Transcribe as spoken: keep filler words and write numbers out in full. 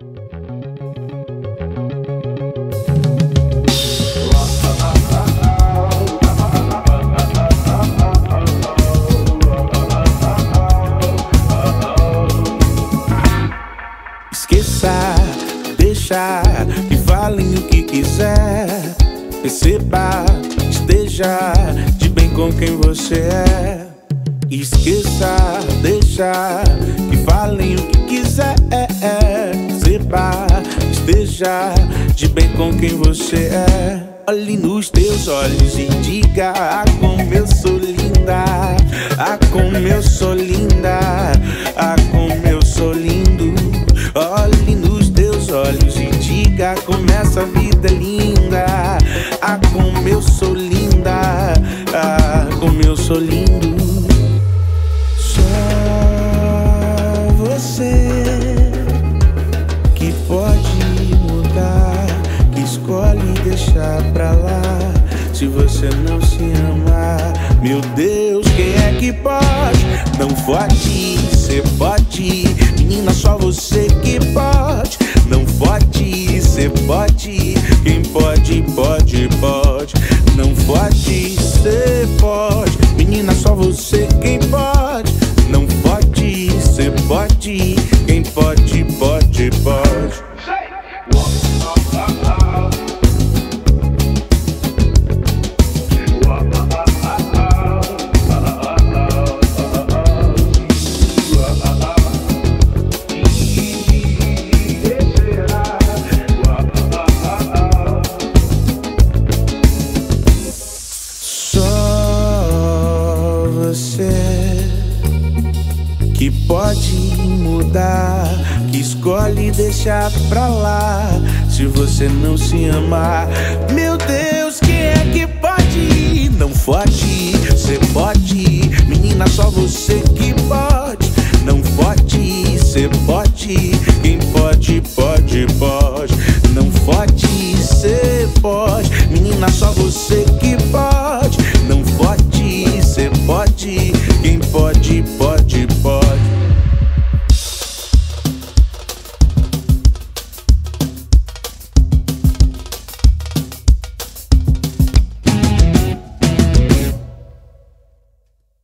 Esqueça, deixa que falem o que quiser. Perceba, esteja de bem com quem você é. Esqueça, deixa que falem o que quiser. Perceba, esteja de bem com quem você é. Olhe nos teus olhos e diga: ah, como eu sou linda, ah, como eu sou linda, ah, como eu sou lindo. Olhe nos teus olhos e diga: como essa vida é linda, ah, como eu sou linda, ah, como eu sou lindo. Só você que pode mudar, que escolhe deixar pra lá. Se você não se amar, meu Deus, quem é que pode? Não pode, cê pode, menina, só você que pode. Não pode, cê pode, quem pode, pode, pode. Não pode, cê pode, menina, só você quem pode. Não pode, cê pode, quem pode, pode, pode. Que pode mudar, que escolhe deixar pra lá. Se você não se amar, meu Deus, quem é que pode? Não pode, cê pode, menina, só você que pode. Não pode, cê pode, quem pode, pode, pode.